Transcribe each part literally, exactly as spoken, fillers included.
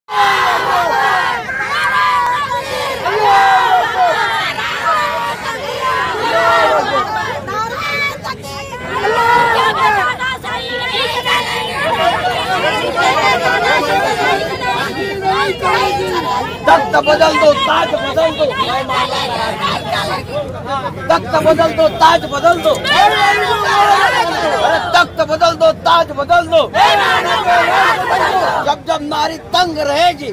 तख्त बदल दो, ताज बदल दो, तख्त बदल दो, ताज बदल दो, तख्त बदल दो, ताज बदल दो। जब जब नारी तंग रहेगी,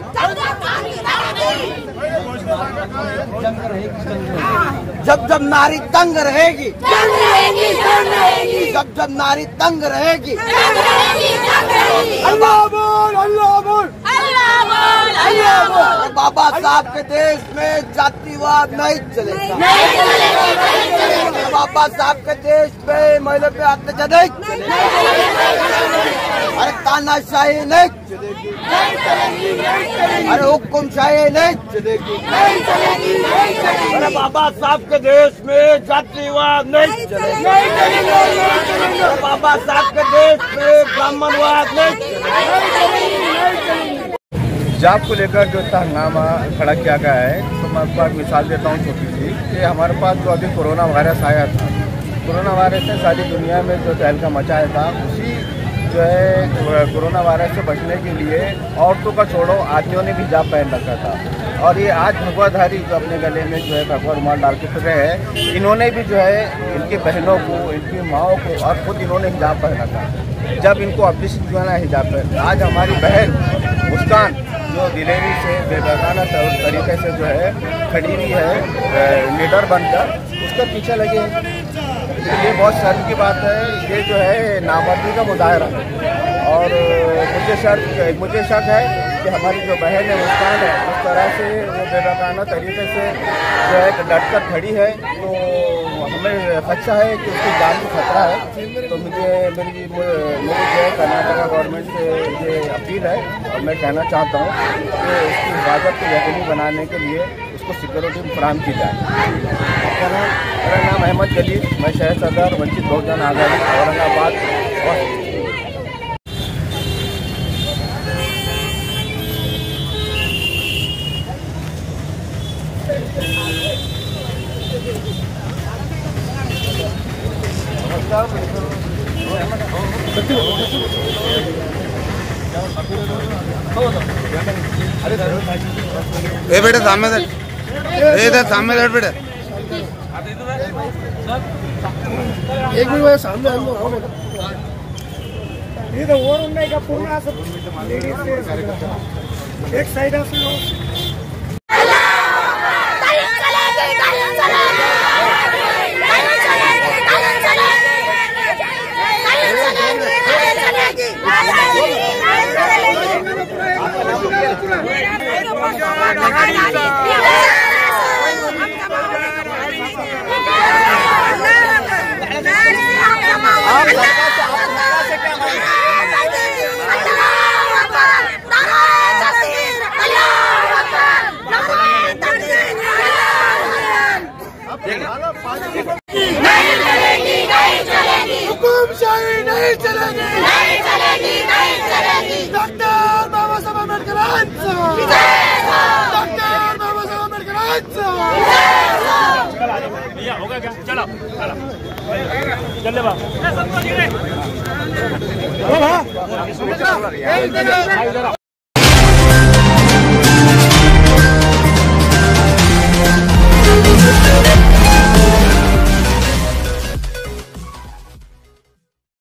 जब जब नारी तंग रहेगी, जब जब नारी तंग रहेगी, अल्लाह बोल, अल्लाह बोल, बाबा साहब के देश में जातिवाद नहीं चलेगा। बाबा साहब के देश में महिला पे अत्याचार नहीं चलेगा। अरे तानाशाही नहीं चलेगी, अरे हुक्मशाही नहीं चलेगी। अरे बाबा साहब के देश में जातिवाद नहीं चलेगा। बाबा साहब के देश में ब्राह्मणवाद नहीं चलेगा। जाप को लेकर जो इतना हंगामा खड़ा किया गया है, तो मैं आपको एक मिसाल देता हूँ छोटी सी कि हमारे पास जो अभी कोरोना वायरस आया था, कोरोना वायरस ने सारी दुनिया में जो तहलका मचाया था, उसी जो है कोरोना वायरस से बचने के लिए औरतों का छोड़ो आदमियों ने भी हिजाब पहन रखा था। और ये आज भगवाधारी जो अपने गले में जो है भगवा रुमाल डाल के फिरे हैं, इन्होंने भी जो है इनकी बहनों को, इनकी माओं को और खुद इन्होंने हिजाब पहना था। जब इनको ऑपरेशन जो है ना हिजाब पहन, आज हमारी बहन मुस्कान जो दिलेरी से बेबकाना तरीके से जो है खड़ी हुई है लीडर बनकर, उसका पीछे लगे हैं। ये बहुत शर्म की बात है। ये जो है नामर्दी का मुजाहरा है। और मुझे शक मुझे शक है कि हमारी जो बहन है मुस्कान है, उस तरह से वो बेबकाना तरीके से जो है डटकर खड़ी है, तो हमें खदशा है कि उसकी जान को खतरा है। तो मुझे मेरी मेरी जो है कर्नाटका गवर्नमेंट से ये अपील है और मैं कहना चाहता हूँ कि उसकी हिफाजत को यकीनी बनाने के लिए उसको सिक्योरिटी फराहम की जाए। आपका नाम? मेरा नाम अहमद जलील, मैं शहर सदर वंचित बहुजन आज़ादी औरंगाबाद। ए बेटा सामने से, इधर सामने बैठ बेटा। एक मिनट सामने इधर और ఉన్నాయి का पूर्ण लेडीज एक साइड असलो हुकुमशाही नहीं चलेगी, नहीं चलेगी, नहीं चलेगी। डॉक्टर बाबा साहब अम्बेडकर, डॉक्टर बाबा साहब अम्बेडकर। होगा क्या? चलो चल बाबा।